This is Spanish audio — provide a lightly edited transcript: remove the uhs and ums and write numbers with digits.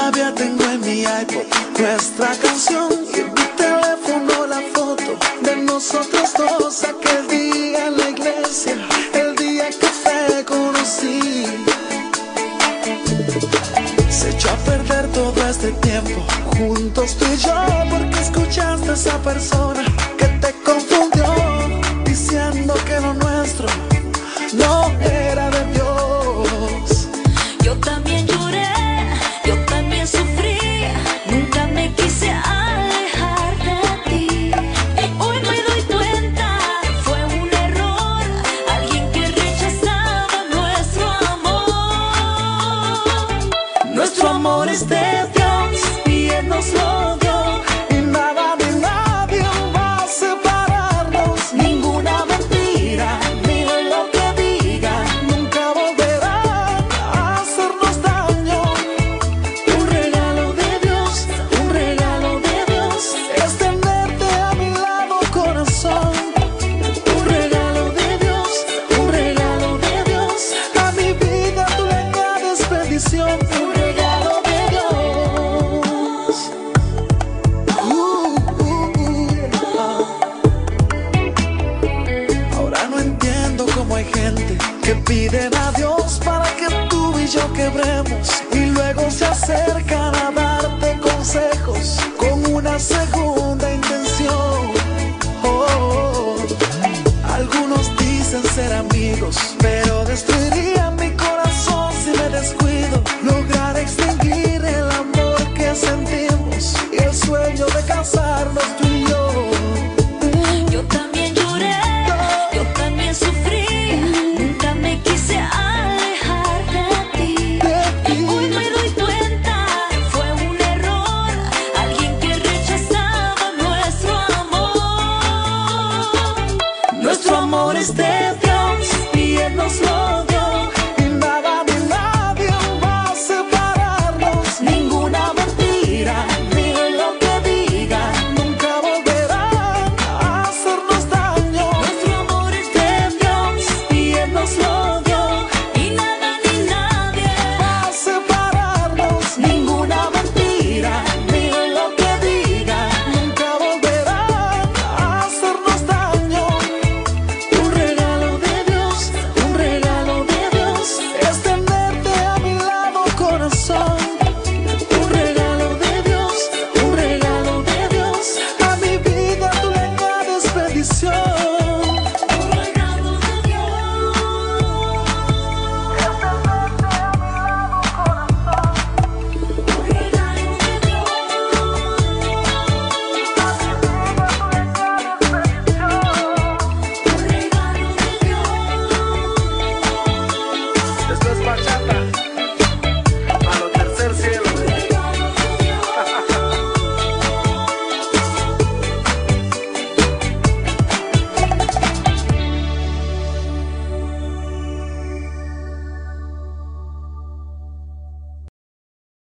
Todavía tengo en mi iPod nuestra canción y en mi teléfono la foto de nosotros dos aquel día en la iglesia, el día que te conocí. Se echó a perder todo este tiempo juntos tú y yo porque escuchaste a esa persona que te confundió diciendo que lo nuestro no era de Dios. Yo también lloré, yo también sufrí, nunca me quise alejar de ti. Y hoy me doy cuenta, fue un error, alguien que rechazaba nuestro amor. Nuestro amor es de Dios y Él nos lo dio. Y nada ni nadie va a separarnos. Ninguna mentira, ni lo que digan, nunca volverán a hacernos daño. Un regalo de Dios, un regalo de Dios, es tenerte a mi lado, corazón. Un regalo de Dios, un regalo de Dios, a mi vida tú le añades bendición. Un regalo de Dios. Ahora no entiendo cómo hay gente que piden a Dios para que tú y yo quebremos y luego se acercan a